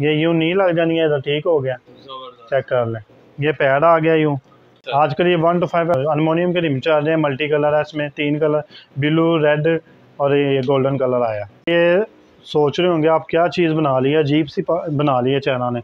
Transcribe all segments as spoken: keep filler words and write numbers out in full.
ये यूँ नहीं लग जानी है, तो ठीक हो गया, चेक कर लें। ये पैड आ गया यूँ। आजकल ये वन टू फाइव अल्मोनियम के रिम चल रहे हैं, मल्टी कलर है इसमें, तीन कलर ब्लू रेड और ये गोल्डन कलर आया। ये सोच रहे होंगे आप क्या चीज़ बना ली है, अजीब सी बना ली है चाइना ने।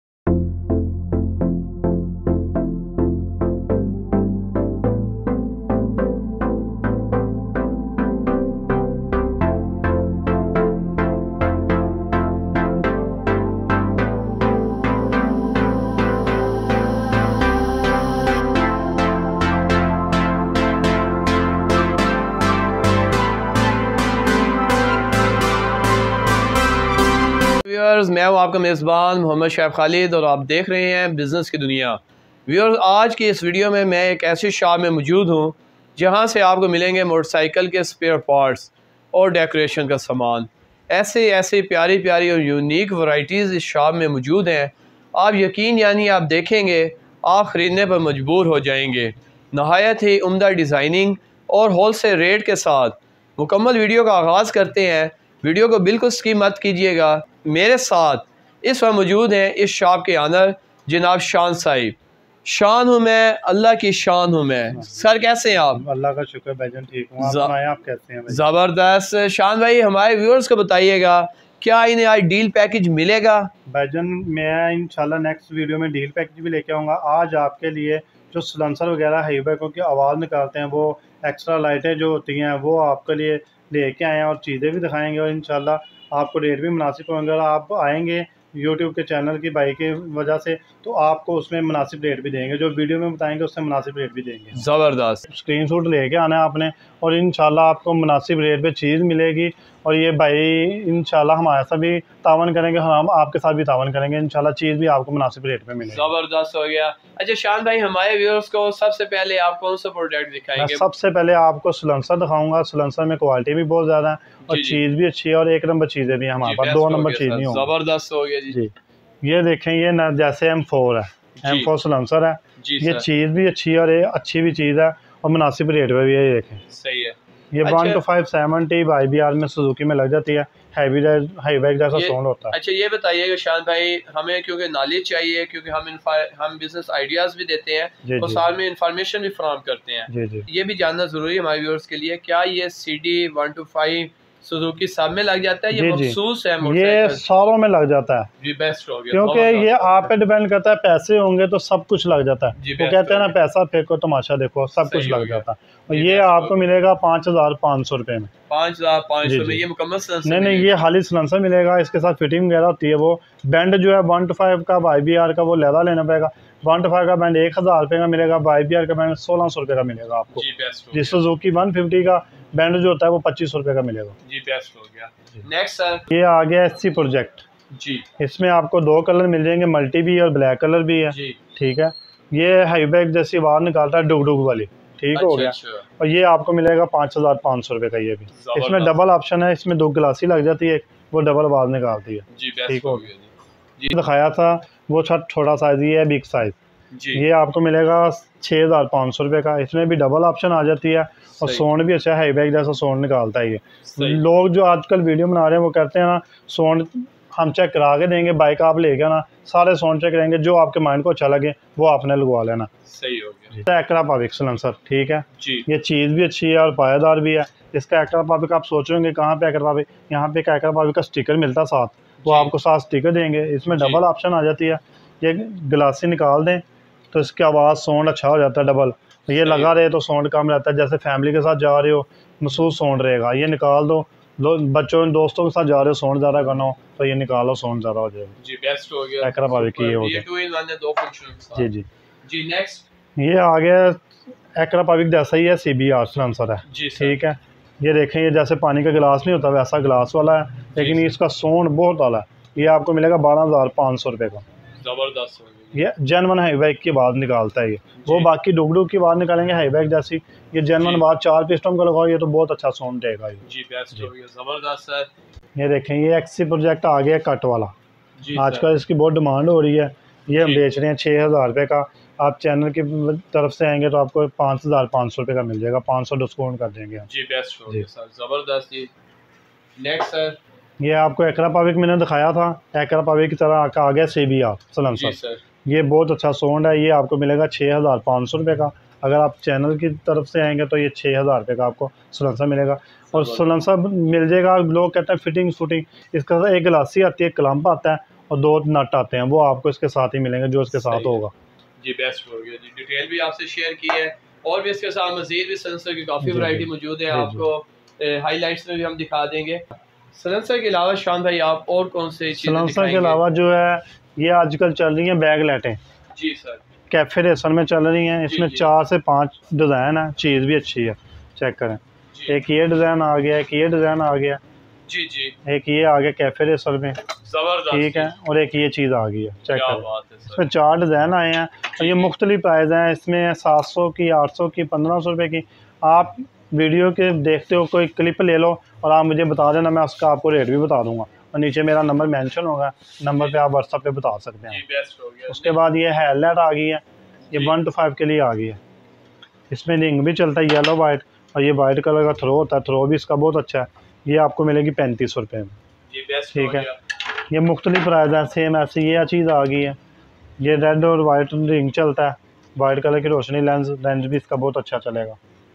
व्यूअर्स, मैं हूँ आपका मेज़बान मोहम्मद शैफ खालिद और आप देख रहे हैं बिज़नेस की दुनिया। व्यूअर्स, आज की इस वीडियो में मैं एक ऐसी शॉप में मौजूद हूँ जहाँ से आपको मिलेंगे मोटरसाइकिल के स्पेयर पार्ट्स और डेकोरेशन का सामान। ऐसे ऐसे प्यारी प्यारी और यूनिक वैरायटीज़ इस शॉप में मौजूद हैं। आप यकीन यानी आप देखेंगे आप ख़रीदने पर मजबूर हो जाएंगे। नहायत ही उम्दा डिज़ाइनिंग और होल सेल रेट के साथ मुकम्मल वीडियो का आगाज़ करते हैं। वीडियो को बिल्कुल स्किप मत कीजिएगा। मेरे साथ इस वक्त मौजूद हैं इस शॉप के ऑनर जनाब शान साहिब। शान हूँ मैं, अल्लाह की शान हूँ मैं। सर कैसे हैं आप? अल्लाह का शुक्र भाईजान, ठीक हूँ। आप सुनाएं, आप कैसे हैं? ज़बरदस्त। शान भाई, हमारे व्यूअर्स को बताइएगा क्या इन्हें आज डील पैकेज मिलेगा? भाईजान मैं इंशाल्लाह नेक्स्ट वीडियो में डील पैकेज भी लेके आऊँगा। आज आपके लिए जो सलेंसर वगैरह हाई बैकों की आवाज़ निकालते हैं, वो एक्स्ट्रा लाइटें जो होती हैं, वो आपके लिए लेके आए हैं और चीज़ें भी दिखाएंगे और इंशाल्लाह आपको रेट भी मुनासिब होंगे। अगर आप आएंगे यूट्यूब के चैनल की बाई की वजह से तो आपको उसमें मुनासिब रेट भी देंगे, जो वीडियो में बताएंगे उससे मुनासिब रेट भी देंगे। ज़बरदस्त। स्क्रीनशॉट लेके आना है आपने और इंशाल्लाह आपको मुनासिब रेट पे चीज़ मिलेगी। और ये भाई इंशाल्लाह हमारे साथ भी तावन करेंगे, हम आपके साथ भी तावन करेंगे, इंशाल्लाह चीज़ भी आपको मुनासिब रेट पे मिलेगी। ज़बरदस्त हो गया। अच्छा शान भाई, हमारे व्यूअर्स को सबसे पहले आप कौन सा प्रोडक्ट दिखाएंगे? सबसे पहले आपको सलेंसर दिखाऊंगा। सलेंसर में क्वालिटी भी बहुत ज़्यादा है और चीज़ भी अच्छी है और एक नंबर चीज़ें भी हैं हमारे पास, दो नंबर चीज़ नहीं होगी। ज़बरदस्त हो गया जी। ये देखें, ये न जैसे एम फोर है, एम फोर सलेंसर है, ये चीज़ भी अच्छी है और ये अच्छी भी चीज़ है और मुनासिब रेट पे भी है। ये देखें, सही है। ये one two five seventy Y B R में सुजुकी में लग जाती है, हैवी हाई बैक जैसा साउंड होता है। अच्छा ये बताइएगा शान भाई, हमें क्योंकि नॉलेज चाहिए, क्योंकि हम हम बिजनेस आइडियाज भी देते हैं और साथ में इंफॉर्मेशन भी फराहम करते हैं। जी जी। ये भी जानना जरूरी है हमारे व्यूअर्स के लिए, क्या ये C D one two five Suzuki सब में लग जाता है, ये मखसूस है? ये सारों में लग जाता है जी, बेस्ट हो गया। क्योंकि ये आप पे डिपेंड करता है, पैसे होंगे तो सब कुछ लग जाता है। वो कहते हैं ना, पैसा फेंको तमाशा देखो, सब कुछ लग जाता है। और ये आपको मिलेगा पाँच हजार पाँच सौ रुपये में। पाँच हजार पाँच सौ में ये मुकम्मल सलेंसर? नहीं नहीं, ये खाली सलेंसर मिलेगा, इसके साथ फिटिंग वगैरह होती है। वो बैंड जो है वन टू फाइव का बाई बी आर का वो लहदा लेना पड़ेगा। वन टू फाइव का बैंड एक हज़ार रुपये का मिलेगा, बाई बी आर का बैंड सोलह सौ रुपये का मिलेगा आपको। जिस सुजुकी वन फिफ्टी का बैंड जो होता है वो पच्चीस सौ रुपये का मिलेगा। जी, बेस्ट हो गया। नेक्स्ट सर, ये आ गया एस सी प्रोजेक्ट जी। इसमें आपको दो कलर मिल जाएंगे, मल्टी भी और ब्लैक कलर भी है। ठीक है, ये हाई बैक जैसी आवाज़ निकालता है, डुग डुग वाली। ठीक अच्छा, हो गया। अच्छा। और ये आपको मिलेगा पाँच हज़ार पाँच सौ रुपये का। ये भी इसमें डबल ऑप्शन है, इसमें दो गिलासी लग जाती है, वो डबल आवाज़ निकालती है। ठीक हो गया। दिखाया था वो छोटा साइज, ये है बिग साइज। ये आपको मिलेगा छः हज़ार पाँच सौ रुपये का। इसमें भी डबल ऑप्शन आ जाती है और साउंड भी अच्छा है, हाई बैक जैसा साउंड निकालता है। ये लोग जो आजकल वीडियो बना रहे हैं वो कहते हैं ना साउंड हम चेक करा के देंगे, बाइक आप ले गया ना सारे साउंड चेक करेंगे, जो आपके माइंड को अच्छा लगे वो आपने लगवा लेना। सही हो गया। एक्रा पाविक सलेंसर, ठीक है जी। ये चीज़ भी अच्छी है और पायादार भी है। इसका एक्रा पाविक आप सोच रहे होंगे कहाँ पे एक्रा पाविक, यहाँ पे एक एक्रा पाविक का स्टिकर मिलता है साथ, वो आपको साथ स्टिकर देंगे। इसमें डबल ऑप्शन आ जाती है। ये गिलासी निकाल दें तो इसकी आवाज़ साउंड अच्छा हो जाता है डबल। ये लगा रहे तो साउंड कम रहता है, जैसे फैमिली के साथ जा रहे हो महसूस साउंड रहेगा। ये निकाल दो, बच्चों दोस्तों के साथ जा रहे हो साउंड ज़्यादा करना हो तो ये निकालो, साउंड ज़्यादा हो जाएगा। जी, बेस्ट हो गया। एक्रा पाविक की ये हो गया। जी जी जी। नेक्स्ट ये आ गया एक्रा पाविक जैसा ही है, सी बी आर सलेंसर है। ठीक है, ये देखें, ये जैसे पानी का गिलास नहीं होता वैसा गिलास वाला है, लेकिन इसका साउंड बहुत वाला है। ये आपको मिलेगा बारह हज़ार पाँच सौ रुपये का। ज़बरदस्त। ये जेनवन हाई बैक की आवाज़ निकालता है। ये वो बाकी डुग डुग की आवाज़ निकालेंगे हाई बैक जैसी, ये जेनवन आवाज़ चार पिस्टन का लगाओ, ये तो बहुत अच्छा साउंड देगा। जी, बेस्ट हो गया। ज़बरदस्त सर। ये देखें, ये एक्सी प्रोजेक्ट आ गया कट वाला, आजकल इसकी बहुत डिमांड हो रही है। ये हम बेच रहे हैं छः हज़ार रुपये का। आप चैनल की तरफ से आएंगे तो आपको पाँच हज़ार पाँच सौ रुपये का मिल जाएगा, पाँच सौ डिस्काउंट कर देंगे। जी, बेस्ट हो गया सर। ज़बरदस्त जी। नेक्स्ट सर, ये आपको एकरा पाविक मैंने दिखाया था, एकरा पाविक की तरह का आ गया सी बी आर सलेंसर। ये बहुत अच्छा साउंड है। ये आपको मिलेगा छः हज़ार पाँच सौ रुपये का। अगर आप चैनल की तरफ से आएंगे तो ये छः हज़ार रुपये का आपको सलेंसर मिलेगा। और सलेंसर मिल जाएगा, लोग कहते हैं फिटिंग फुटिंग, इसका एक गिलासी आती है, क्लम्प आता है और दो नट आते हैं, वो आपको इसके साथ ही मिलेंगे जो इसके साथ होगा। जी बेस्ट हो गया जी, डिटेल भी आपसे शेयर की है और भी इसके साथ मज़ीद भी सलेंसर की काफ़ी वैरायटी मौजूद है। आपको हाईलाइट्स में भी हम दिखा देंगे। सलेंसर के अलावा शान भाई आप और कौन से सलेंसर के अलावा जो है ये आजकल चल रही हैं बैग लाइटें। जी सर, कैफे रेसर में चल रही हैं। इसमें चार से पाँच डिज़ाइन है, चीज़ भी अच्छी है, चेक करें। एक ये डिज़ाइन आ गया, एक ये डिज़ाइन आ गया, जी जी, एक ये आ गया कैफे रेसर में, ठीक है, और एक ये चीज़ आ गई है, चेक करें। इसमें चार डिज़ाइन आए हैं और ये मुख्तलिफ प्राइस हैं। इसमें सात सौ की, आठ सौ की, पंद्रह सौ रुपये की। आप वीडियो के देखते हो, कोई क्लिप ले लो और आप मुझे बता देना, मैं उसका आपको रेट भी बता दूंगा और नीचे मेरा नंबर मेंशन होगा, नंबर पे आप व्हाट्सएप पे बता सकते हैं। उसके बाद ये हेडलाइट आ गई है, ये वन टू फाइव के लिए आ गई है। इसमें रिंग भी चलता है येलो वाइट, और ये वाइट कलर का थ्रो होता है, थ्रो भी इसका बहुत अच्छा है। ये आपको मिलेगी पैंतीस सौ रुपये में, ठीक है। ये मुख्तलिफ प्राइस है। सेम ऐसी ये चीज़ आ गई है, ये रेड और वाइट रिंग चलता है, वाइट कलर की रोशनी लेंस, लेंस भी इसका बहुत अच्छा चलेगा।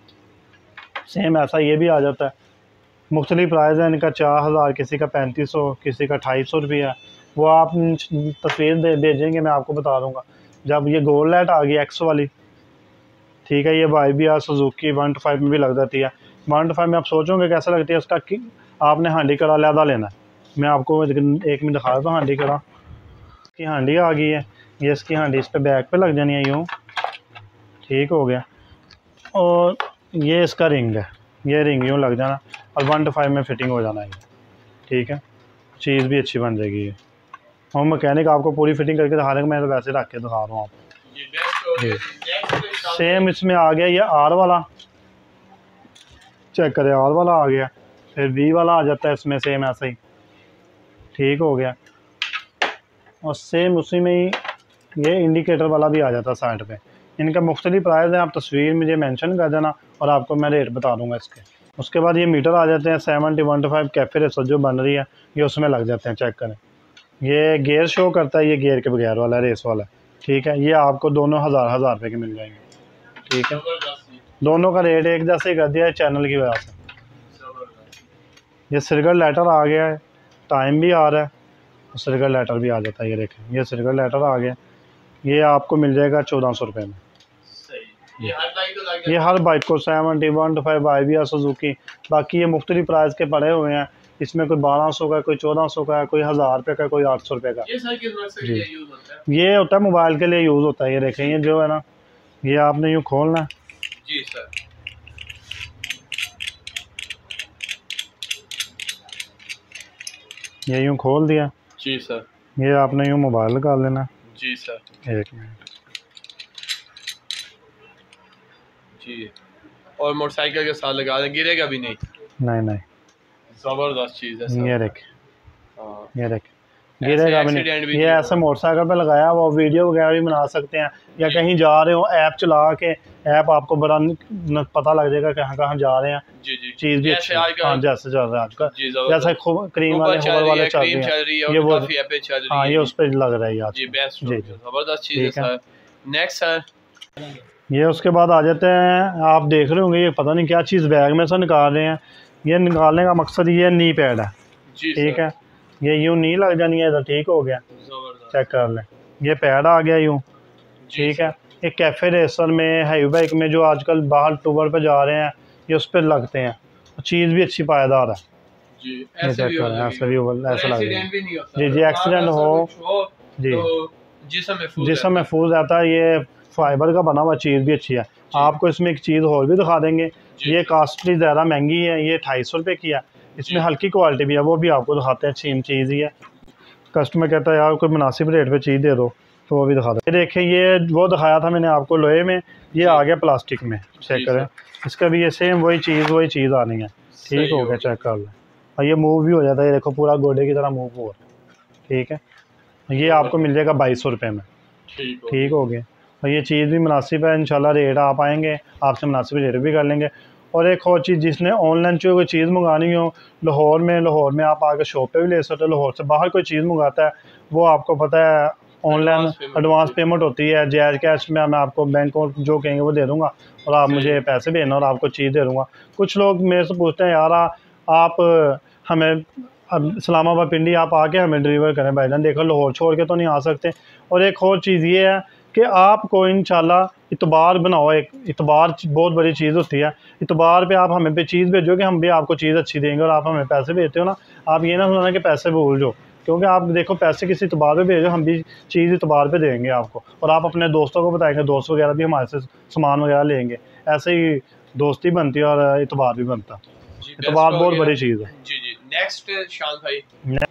सेम ऐसा ये भी आ जाता है। मुख्तलिफ प्राइस है इनका, चार हज़ार, किसी का पैंतीस सौ, किसी का ढाई सौ रुपया। वो आप तस्वीर दे भेजेंगे, मैं आपको बता दूंगा। जब ये गोल्ड लाइट आ गई एक्स वाली, ठीक है, ये Y B R Suzuki one two five में भी लग जाती है। वन टू फाइव में आप सोचोगे कैसा लगती है, उसका कि आपने हांडी कड़ा लहदा लेना है। मैं आपको एक मिनट दिखा देता हूँ हांडी कड़ा। इसकी हांडी आ गई है, ये इसकी हांडी इस पर बैक पे लग जानी है यूँ, ठीक हो गया। और ये इसका रिंग है, ये रिंग यूँ लग जाना और वन टू फाइव में फिटिंग हो जाना है, ठीक है। चीज़ भी अच्छी बन जाएगी ये। और मैकेनिक आपको पूरी फिटिंग करके दिखा रहे हैं, मैं तो वैसे रख के दिखा रहा हूँ आपको। सेम इसमें आ गया ये आर वाला, चेक करें, आर वाला आ गया। फिर वी वाला आ जाता है इसमें, सेम ऐसा ही, ठीक हो गया। और सेम उसी में ही ये इंडिकेटर वाला भी आ जाता है साइड पे। इनका मुख्तलिफ प्राइस है, आप तस्वीर मुझे मेंशन कर देना और आपको मैं रेट बता दूंगा इसके। उसके बाद ये मीटर आ जाते हैं seventy one two five cafe racer जो बन रही है, ये उसमें लग जाते हैं, चेक करें। ये गियर शो करता है, ये गियर के बगैर वाला रेस वाला, ठीक है। ये आपको दोनों हज़ार हज़ार रुपये के मिल जाएंगे, ठीक है। दोनों का रेट एक जैसे कर दिया है चैनल की वजह से। ये सिरगल लेटर आ गया है, टाइम भी आ रहा है, सिरगल लेटर भी आ जाता है। ये देखें, ये सिरगल लेटर आ गया, ये आपको मिल जाएगा चौदह सौ रुपये में। ये हर बाइक को ये हर बाइक को seventy one two five Y B R Suzuki. बाकी ये मुख्तलिफ प्राइस के पड़े हुए हैं, इसमें कोई बारह सौ का, कोई चौदह सौ का, कोई हज़ार रुपये का, कोई आठ सौ रुपये का। ये सर किस मकसद के लिए यूज़ होता है? ये होता है मोबाइल के लिए यूज़ होता है। ये देखें, ये जो है ना, ये आपने यूँ खोलना है। जी सर, ये यूँ खोल दिया। जी सर, ये आपने यूँ मोबाइल निकाल लेना। जी सर, एक मिनट जी। और मोटरसाइकिल के साथ लगा दें, गिरेगा भी नहीं? नहीं नहीं, ज़बरदस्त चीज़ है। ये देख, ये देख, गिरेगा भी नहीं। ये ऐसे मोटरसाइकिल पे लगाया, वो वीडियो वगैरह भी बना सकते हैं, या कहीं जा रहे हो ऐप चला के, ऐप आपको बड़ा पता लग जाएगा कहाँ कहाँ जा रहे हैं। जी जी, चीज़ भी अच्छी, हाँ जैसे चल रहा है आजकल, जैसे क्रीम वाले होवर वाले चल रही है, ये वो, हाँ ये उस पर लग रहा है आज। जी बेस्ट, जी ज़बरदस्त चीज़ है। नेक्स्ट सर, ये उसके बाद आ जाते हैं, आप देख रहे होंगे ये पता नहीं क्या चीज़ बैग में से निकाल रहे हैं। ये निकालने का मकसद ये नी पैड है, ठीक है। ये यूँ नी लग जानी है इधर, ठीक हो गया, चेक कर लें। ये पैड आ गया यूँ, ठीक है। ये कैफे रेसर में, हाई बाइक में जो आजकल बाहर टूर पे जा रहे हैं, ये उस पर लगते हैं। चीज़ भी अच्छी पायदार है जी, ऐसे भी ऐसा भी ऐसा लग रहा है जी जी। एक्सीडेंट हो जी, जिसम महफूज रहता है। ये फाइबर का बना हुआ चीज़ भी अच्छी है। आपको इसमें एक चीज़ और भी दिखा देंगे, ये कास्टली ज़्यादा महंगी है, ये ढाई सौ रुपये की है। इसमें हल्की क्वालिटी भी है, वो भी आपको दिखाते हैं। सेम चीज़ ही है, कस्टमर कहता है यार कोई मुनासिब रेट पे चीज़ दे दो, तो वो भी दिखा दो। ये देखें, ये वो दिखाया था मैंने आपको लोहे में, ये आ गया प्लास्टिक में, चेक करें। इसका भी ये सेम वही चीज़ वही चीज़ आनी है, ठीक हो गया, चेक कर लें। और ये मूव भी हो जाता है, ये देखो पूरा गोडे की तरह मूव हो, ठीक है। ये आपको मिल जाएगा बाईस सौ रुपये में, ठीक हो गया। और ये चीज़ भी मुनासिब है, इंशाल्लाह रेट आप आएंगे, आपसे मुनासिब रेट भी कर लेंगे। और एक और चीज़, जिसने ऑनलाइन जो कोई चीज़ मंगानी हो लाहौर में, लाहौर में आप आके शॉप पे भी ले सकते हो। लाहौर से बाहर कोई चीज़ मंगाता है वो आपको पता है ऑनलाइन एडवांस पेमेंट होती है, जायज़ कैश में मैं आपको बैंक को जो कहेंगे वो दे दूँगा और आप मुझे पैसे भेजना और आपको चीज़ दे दूँगा। कुछ लोग मेरे से पूछते हैं यार आप हमें अब इस्लामाबाद पिंडी आप आके हमें डिलीवर करें भाईजान, देखो लाहौर छोड़ के तो नहीं आ सकते। और एक और चीज़ ये है कि आपको इंशाल्लाह इतबार बनाओ, एक इतबार बहुत बड़ी चीज़ होती है। इतबार पे आप हमें पे चीज़ भेजोगे, हम भी आपको चीज़ अच्छी देंगे और आप हमें पैसे भेजते हो ना, आप ये ना समझना कि पैसे भूल जाओ, क्योंकि आप देखो पैसे किसी इतबार पे भेजो, हम भी चीज़ इतबार पे देंगे आपको और आप अपने दोस्तों को बताएंगे, दोस्त वगैरह भी हमारे से सामान वगैरह लेंगे। ऐसे ही दोस्ती बनती है और इतबार भी बनता है। इतबार बहुत बड़ी चीज़ है। जी जी। नेक्स्ट शान भाई।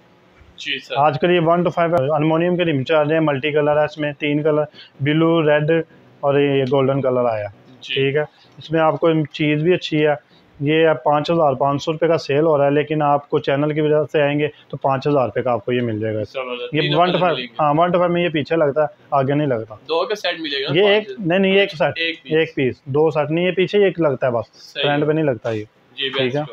जी सर। आजकल ये वन टू फाइव अल्मोनियम के रिम चल रहे हैं, मल्टी कलर है, इसमें तीन कलर ब्लू रेड और ये गोल्डन कलर आया, ठीक है। इसमें आपको चीज़ भी अच्छी है। ये पाँच हज़ार पाँच सौ रुपये का सेल हो रहा है, लेकिन आपको चैनल की वजह से आएंगे तो पाँच हज़ार रुपये का आपको ये मिल जाएगा। ये वन टू फाइव हाँ वन टू फाइव में ये पीछे लगता है, आगे नहीं लगता। दो का सेट मिलेगा ये एक नहीं नहीं एक सेट एक पीस, दो सेट नहीं, ये पीछे एक लगता है बस, फ्रंट पे नहीं लगता ये, ठीक है।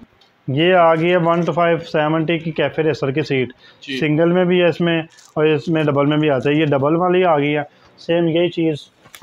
ये आ गई है वन टू फाइव सेवेंटी की कैफे रेसर की सीट, सिंगल में भी है इसमें और इसमें डबल में भी आता है। ये डबल वाली आ गई है, सेम यही चीज़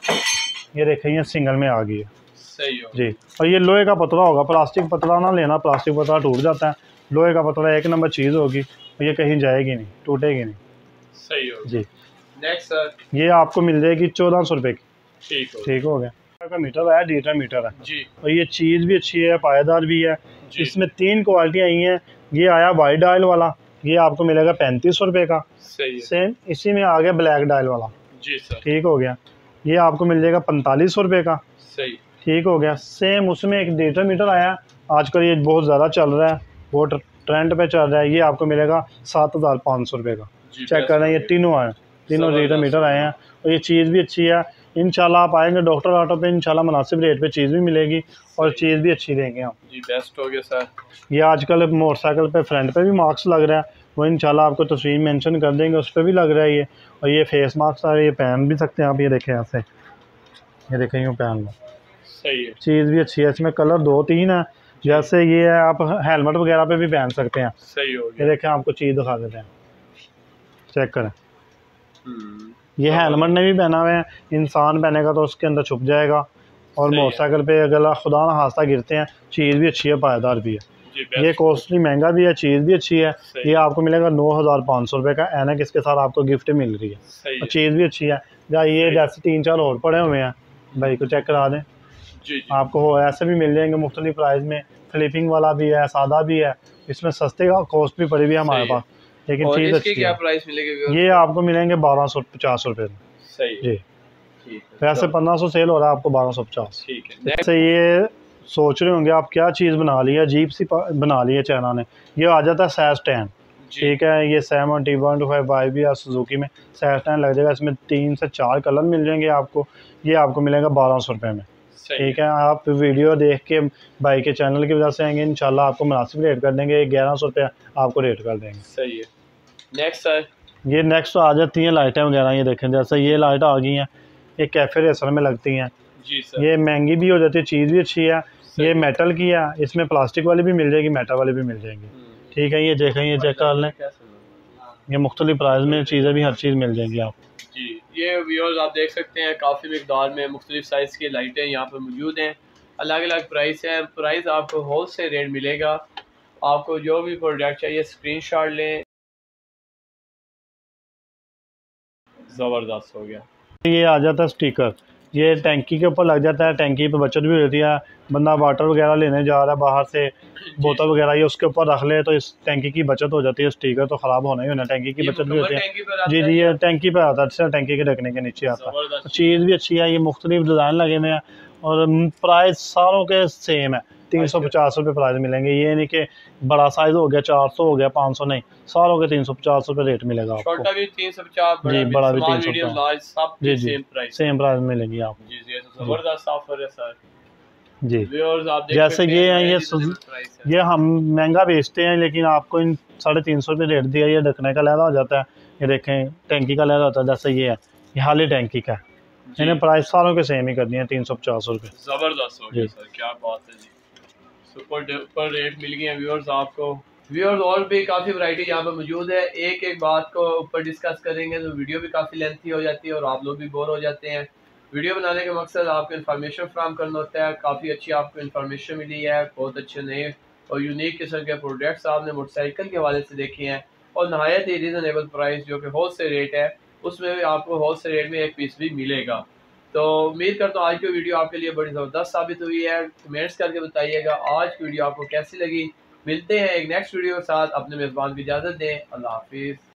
ये देखें ये सिंगल में आ गई है, सही हो जी। और ये लोहे का पतला होगा, प्लास्टिक पतला ना लेना, प्लास्टिक पतला टूट जाता है। लोहे का पतला एक नंबर चीज़ होगी और ये कहीं जाएगी नहीं, टूटेगी नहीं, सही हो जी। नेक्स्ट सर, ये आपको मिल जाएगी चौदह सौ रुपये की, ठीक हो ठीक हो गया। का मीटर है, लीटर मीटर है जी, और ये चीज़ भी अच्छी है, पायदार भी है। इसमें तीन क्वालिटी आई हैं। ये आया वाइट डायल वाला, ये आपको मिलेगा पैंतीस सौ रुपये का, सही है। सेम इसी में आ गया ब्लैक डायल वाला, जी सर, ठीक हो गया। ये आपको मिल जाएगा पैंतालीस सौ रुपये का, सही, ठीक हो गया। सेम उसमें एक लीटर मीटर आया, आजकल ये बहुत ज़्यादा चल रहा है, बहुत ट्रेंड पे चल रहा है। ये आपको मिलेगा सात हज़ार पाँच सौ रुपये का, चेक कर रहे हैं। ये तीनों आए, तीनों लीटर मीटर आए हैं और ये चीज़ भी अच्छी है। इंशाल्लाह आप आएंगे डॉक्टर ऑटो पे, इंशाल्लाह मुनासिब रेट पे चीज़ भी मिलेगी और चीज़ भी अच्छी देंगे हम, जी। बेस्ट हो गया सर। ये आजकल मोटरसाइकिल पे फ्रंट पे भी मार्क्स लग रहा है, वो इंशाल्लाह आपको तस्वीर मेंशन कर देंगे, उस पर भी लग रहा है ये। और ये फेस मार्क्स आ रहे, ये पहन भी सकते हैं आप, ये देखें ऐसे, ये देखें यूँ पहन लो, सही है। चीज़ भी अच्छी है। इसमें कलर दो तीन है, जैसे ये है आप हेलमेट वगैरह पे भी पहन सकते हैं, सही हो गया। ये देखें आपको चीज़ दिखा देते हैं, चेक करें। ये हेलमेट ने भी पहना हुआ है, इंसान पहनेगा तो उसके अंदर छुप जाएगा। और मोटरसाइकिल पे अगर खुदा ना हादसा गिरते हैं, चीज़ भी अच्छी है, पायदार भी है। ये कॉस्टली महंगा भी है, चीज़ भी अच्छी है। ये आपको मिलेगा नौ हज़ार पाँच सौ रुपये का, ऐनक इसके साथ आपको गिफ्ट मिल रही है और चीज़ भी अच्छी है। या ये जैसे तीन चार और पड़े हुए हैं, भाई को चेक करा दें, जी, जी। आपको ऐसे भी मिल जाएंगे मुख्तलिफ प्राइस में, फ्लिपिंग वाला भी है, सादा भी है। इसमें सस्ते का कॉस्ट भी पड़ी हुई है हमारे पास, लेकिन चीज़ अच्छी क्या है। प्राइस मिलेगा? ये आपको मिलेंगे बारह सौ पचास रुपये में, सही जी। ठीक है, वैसे पंद्रह सौ सेल हो रहा है, आपको बारह सौ पचास, ठीक है। जैसे ये सोच रहे होंगे आप क्या चीज़ बना ली है, अजीब सी बना ली है चाइना ने। ये आ जाता है सैस टेन, ठीक है। ये seventy one two five Y भी या सुजुकी में सैस टेन लग जाएगा। इसमें तीन से चार कलर मिल जाएंगे आपको। ये आपको मिलेगा बारह सौ रुपये में, ठीक है। आप वीडियो देख के भाई के चैनल की वजह से आएंगे, इंशाल्लाह आपको मुनासिब रेट कर देंगे, ग्यारह सौ रुपये आपको रेट कर देंगे, सही है। नेक्स्ट सर, ये नेक्स्ट आ जाती हैं लाइटें वगैरह, ये देखें जैसे ये लाइट आ गई हैं, ये कैफे रेसर में लगती हैं, जी सर। ये महंगी भी हो जाती है, चीज़ भी अच्छी है। ये मेटल की है, इसमें प्लास्टिक वाली भी मिल जाएगी, मेटल वाली भी मिल जाएंगी, ठीक है। ये देखें, ये चेक कर लें, ये मुख्तलिफ प्राइस में चीज़ें भी हर चीज़ मिल जाएंगी आपको, जी। ये व्यूअर्स आप देख सकते हैं, काफ़ी मिकदार में मुख्तलिफ साइज़ की लाइटें यहाँ पर मौजूद हैं, अलग अलग प्राइस है। प्राइस आपको होल सेल रेट मिलेगा। आपको जो भी प्रोडक्ट चाहिए स्क्रीनशॉट लें। ज़बरदस्त हो गया। ये आ जाता है स्टिकर, ये टैंकी के ऊपर लग जाता है, टैंकी पे बचत भी हो जाती है। बंदा वाटर वगैरह लेने जा रहा है बाहर से, बोतल वगैरह ये उसके ऊपर रख ले तो इस टैंकी की बचत हो जाती है। स्टिकर तो ख़राब होना ही होना, टैंकी की बचत भी होती है, जी जी। ये टैंकी पर आता है, अच्छा टैंकी के ढकने के नीचे आता है। चीज़ भी अच्छी है, ये मुख्तलिफ डिज़ाइन लगे हुए हैं और प्राइस सारों के सेम है, तीन सौ पचास रुपये प्राइस मिलेंगे। ये नहीं कि बड़ा साइज़ हो गया चार सौ हो गया पाँच सौ, नहीं, सारों के तीन सौ पचास रुपये रेट मिलेगा आपको। छोटा भी तीन सौ पचास, जी, बड़ा भी तीन सौ पचास, जी जी, सेम प्राइस सेम प्राइस मिलेंगी आपको, जी जी। ज़बरदस्त ऑफर है सर, जी। आप जैसे ये है, ये ये हम महंगा बेचते हैं, लेकिन आपको इन साढ़े तीन सौ रुपये रेट दिया। ये ढकने का लहदा हो जाता है, ये देखें टैंकी का लहदा होता है, जैसे ये है, ये हाली टैंकी का है, इन्हें प्राइस सारों के सेम ही कर दिए तीन सौ पचास रुपये। ज़बरदस्त हो गया सर, क्या बात है जी, सुपर डुपर रेट मिल गए हैं व्यूअर्स आपको। व्यूअर्स और भी काफ़ी वैरायटी यहाँ पर मौजूद है, एक एक बात को ऊपर डिस्कस करेंगे तो वीडियो भी काफ़ी लेंथी हो जाती है और आप लोग भी बोर हो जाते हैं। वीडियो बनाने का मकसद आपको इन्फॉर्मेशन फ्राहम करना होता है, काफ़ी अच्छी आपको इन्फॉर्मेशन मिली है, बहुत अच्छे नए और यूनिक किस्म के प्रोडक्ट्स आपने मोटरसाइकिल के हवाले से देखे हैं और नहायत ही रीज़नेबल प्राइस जो कि होल सेल रेट है, उसमें भी आपको होल सेल रेट में एक पीस भी मिलेगा। तो उम्मीद करता हूँ आज की वीडियो आपके लिए बड़ी ज़बरदस्त साबित हुई है। कमेंट्स करके बताइएगा आज की वीडियो आपको कैसी लगी। मिलते हैं एक नेक्स्ट वीडियो के साथ, अपने मेज़बान की इजाज़त दें, अल्लाह हाफिज़।